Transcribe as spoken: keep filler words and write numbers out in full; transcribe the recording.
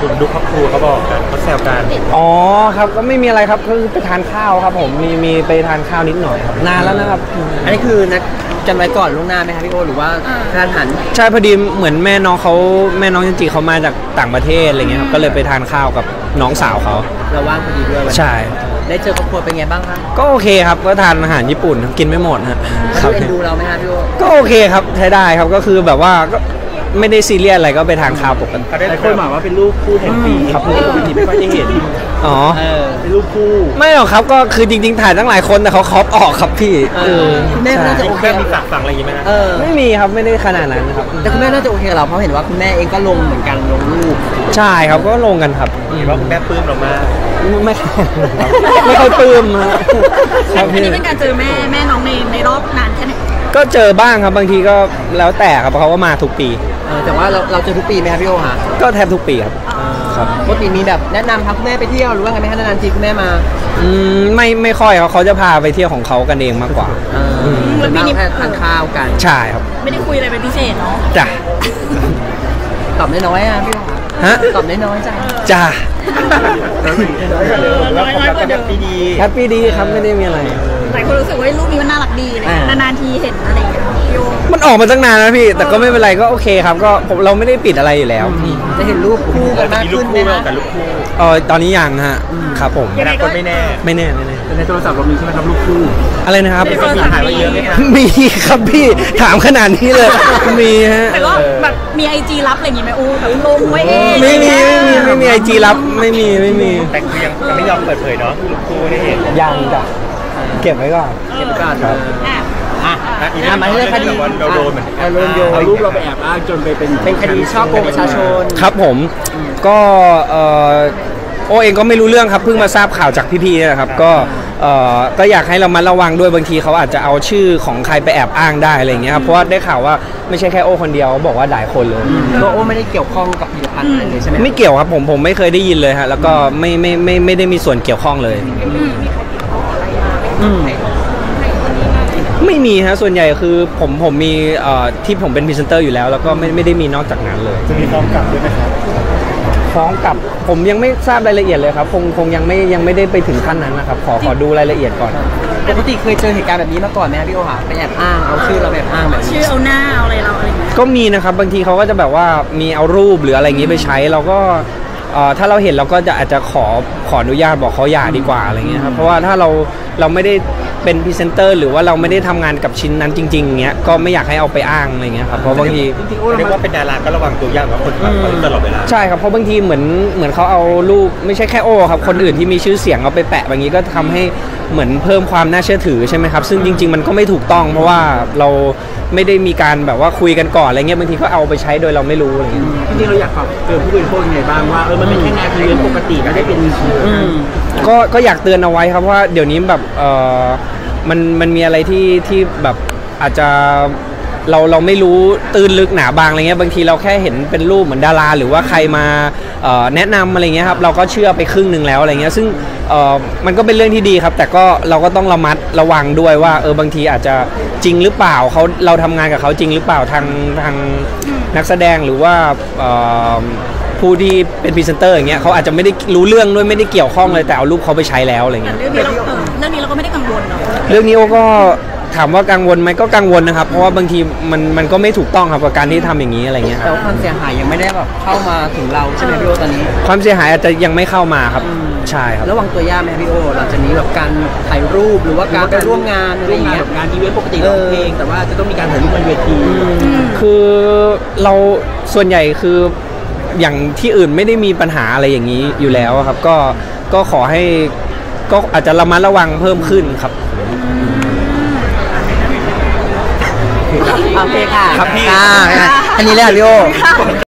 คุณดูครอบครัวเขาบอกกันเขาแซวกันอ๋อครับก็ไม่มีอะไรครับก็คือไปทานข้าวครับผมมีมีไปทานข้าวนิดหน่อยครับนานแล้วนะครับอันนี้คือนัดกันไว้ก่อนล่วงหน้าไหมครับพี่โอหรือว่าทานหันใช่พอดีเหมือนแม่น้องเขาแม่น้องจริงๆเขามาจากต่างประเทศอะไรเงี้ยครับก็เลยไปทานข้าวกับน้องสาวเขาเราว่างพอดีด้วยใช่ได้เจอครอบครัวเป็นไงบ้างครับก็โอเคครับก็ทานอาหารญี่ปุ่นกินไม่หมดฮะเขาเอ็นดูเราไหมครับพี่โอก็โอเคครับใช้ได้ครับก็คือแบบว่าก็ไม่ได้ซีเรียสอะไรก็ไปทานข้าวปกติหลายคนหมายว่าเป็นรูปคู่แห่งปีครับปกติไม่ค่อยได้เห็นอ๋อเป็นรูปคู่ไม่หรอกครับก็คือจริงๆถ่ายตั้งหลายคนแต่เขาครอปออกครับพี่คุณแม่น่าจะโอเคมีฝากฝังอะไรอย่างงี้ไหมเออไม่มีครับไม่ได้ขนาดนั้นครับแต่คุณแม่น่าจะโอเคกับเราเพราะเห็นว่าคุณแม่เองก็ลงเหมือนกันลงรูปใช่ครับก็ลงกันครับเห็นว่าคุณแม่ปลื้มเรามากไม่ไม่ค่อยปลื้มครับพี่นี่เป็นการเจอแม่แม่น้องในในรอบนานแค่ไหนก็เจอบ้างครับบางทีก็แล้วแต่ครับเพราะเขาก็มาทุกปีแต่ว่าเราเราเจอทุกปีไหมครับพี่โอฮะก็แทบทุกปีครับครับปกติมีแบบแนะนำพาคุณแม่ไปเที่ยวหรือว่าไงไหมคะนานๆทีคุณแม่มาอืมไม่ไม่ค่อยเขาเขาจะพาไปเที่ยวของเขากันเองมากกว่าแล้วปีนี้แค่ทานข้าวกันใช่ครับไม่ได้คุยอะไรเป็นพิเศษเนาะจ้ะตอบน้อยๆอ่ะพี่โอฮะตอบน้อยๆจ้ะจ้ะน้อยๆกว่าเดิมดีแฮปปี้ดีครับไม่ได้มีอะไรหลายคนรู้สึกว่ารูปนี้มันน่ารักดีเลยนานๆทีเห็นอะไรอย่างเงี้ยมันออกมาตั้งนานแล้วพี่แต่ก็ไม่เป็นไรก็โอเคครับก็เราไม่ได้ปิดอะไรอยู่แล้วจะเห็นรูปคู่กันมากขึ้นไหมคะกับรูปคู่เออตอนนี้ยังฮะครับผมยังไงก็ไม่แน่ไม่แน่ไม่แน่ในโทรศัพท์เรามีใช่ไหมครับรูปคู่อะไรนะครับมีถ่ายไว้เยอะไหมครับมีครับพี่ถามขนาดนี้เลยมีฮะแต่ก็แบบมีไอจีรับอะไรอย่างงี้ไหมอู้แบบลงไว้เองไม่มีไม่มีไม่มีไอจีรับไม่มีไม่มีแต่ยังยังไม่ยอมเปิดเผยเนาะรูปคู่ได้เห็นยังจ้ะเก็บไว้ก่อนเก็บไว้ก่อนครับอ่ะอีกมาเรื่องคดีเราโดนเหมือนกันเอารูปเราไปแอบอ้างจนไปเป็นเป็นคดีช่อโกงประชาชนครับผมก็เออโอเองก็ไม่รู้เรื่องครับเพิ่งมาทราบข่าวจากพี่ๆนี่แหละครับก็เออก็อยากให้เรามาระวังด้วยบางทีเขาอาจจะเอาชื่อของใครไปแอบอ้างได้อะไรอย่างเงี้ยครับเพราะว่าได้ข่าวว่าไม่ใช่แค่โอคนเดียวบอกว่าหลายคนเลยตัวโอไม่ได้เกี่ยวข้องกับผลิตภัณฑ์อะไรเลยใช่ไหมไม่เกี่ยวครับผมผมไม่เคยได้ยินเลยฮะแล้วก็ไม่ไม่ไม่ไม่ได้มีส่วนเกี่ยวข้องเลยไม่มีฮะส่วนใหญ่คือผมผมมีเอ่อที่ผมเป็นพรีเซนเตอร์อยู่แล้วแล้วก็ไม่ไม่ได้มีนอกจากนั้นเลยจะมีฟ้องกลับด้วยไหมครับฟ้องกลับผมยังไม่ทราบรายละเอียดเลยครับคงคงยังไม่ยังไม่ได้ไปถึงขั้นนั้นนะครับขอขอดูรายละเอียดก่อนปกติเคยเจอเหตุการณ์แบบนี้มาก่อนไหมพี่โอหะไปแอบอ้างเอาชื่อเราแบบอ้างแบบชื่อเอาหน้าเอาอะไรเราอะไรอย่างเงี้ยก็มีนะครับบางทีเขาก็จะแบบว่ามีเอารูปหรืออะไรอย่างนี้ไปใช้เราก็ถ้าเราเห็นเราก็จะอาจจะขอขออนุญาตบอกเขาอย่าดีกว่าอะไรเงี้ยครับเพราะว่าถ้าเราเราไม่ได้เป็นพรีเซนเตอร์หรือว่าเราไม่ได้ทำงานกับชิ้นนั้นจริงๆเงี้ยก็ไม่อยากให้เอาไปอ้างอะไรเงี้ยครับเพราะบางทีเรียกว่าเป็นดาราก็ระวังตัวยากกว่าคนตลอดเวลาใช่ครับเพราะบางทีเหมือนเหมือนเขาเอารูปไม่ใช่แค่โอครับคนอื่นที่มีชื่อเสียงเอาไปแปะแบบนี้ก็ทำให้เหมือนเพิ่มความน่าเชื่อถือใช่ไหมครับซึ่งจริงๆมันก็ไม่ถูกต้องเพราะว่าเราไม่ได้มีการแบบว่าคุยกันก่อนอะไรเงี้ยบางทีก็เอาไปใช้โดยเราไม่รู้อะไรเงี้ยจริงๆเราอยากฝากเตือนผู้บริโภคยังไงบ้างว่าเออมันเป็นแค่งานเรียนปกติไม่ได้เป็นก็ก็อยากเตือนเอาไว้ครับว่าเดี๋ยวนี้แบบเออมันมันมีอะไรที่ที่แบบอาจจะเราเราไม่รู้ตื่นลึกหนาบางอะไรเงี้ยบางทีเราแค่เห็นเป็นรูปเหมือนดาราหรือว่าใครมาแนะนำอะไรเงี้ยครับเราก็เชื่อไปครึ่งหนึ่งแล้วอะไรเงี้ยซึ่งมันก็เป็นเรื่องที่ดีครับแต่ก็เราก็ต้องระมัดระวังด้วยว่าเออบางทีอาจจะจริงหรือเปล่าเขาเราทำงานกับเขาจริงหรือเปล่าทางทางนักแสดงหรือว่าผู้ที่เป็นพรีเซนเตอร์อย่างเงี้ยเขาอาจจะไม่ได้รู้เรื่องด้วยไม่ได้เกี่ยวข้องเลยแต่เอารูปเขาไปใช้แล้วอะไรเงี้ยเรื่องนี้เราเรื่องนี้เราก็ไม่ได้กังวลเนาะเรื่องนี้ก็ถามว่ากังวลไหมก็กังวลนะครับเพราะว่าบางทีมันมันก็ไม่ถูกต้องครับกับการที่ทำอย่างนี้อะไรเงี้ยแต่ความเสียหายยังไม่ได้แบบเข้ามาถึงเราใช่ไหมพี่โอตอนนี้ความเสียหายอาจจะยังไม่เข้ามาครับใช่ครับระวังตัวยากไหมพี่โอหลังจากนี้แบบการถ่ายรูปหรือว่าการไปร่วมงานร่วมงานงานอีเวนต์ปกติร้องเพลงแต่ว่าจะต้องมีการถ่ายรูปบนเวทีคือเราส่วนใหญ่คืออย่างที่อื่นไม่ได้มีปัญหาอะไรอย่างนี้อยู่แล้วครับก็ก็ขอให้ก็อาจจะระมัดระวังเพิ่มขึ้นครับโอเคค่ะครับพี่อันนี้แหละพี่โอ